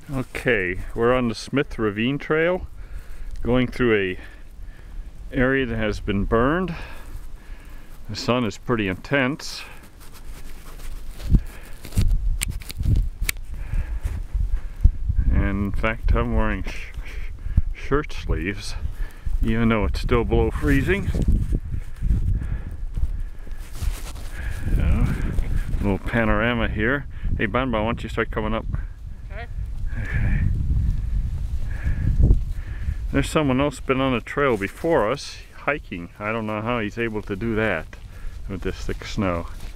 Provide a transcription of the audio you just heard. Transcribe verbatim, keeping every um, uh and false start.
Okay, we're on the Smith Ravine Trail, going through a area that has been burned. The sun is pretty intense. And in fact, I'm wearing sh sh shirt sleeves, even though it's still below freezing. Uh, little panorama here. Hey, Banba, why don't you start coming up? Okay. There's someone else been on the trail before us, hiking. I don't know how he's able to do that with this thick snow.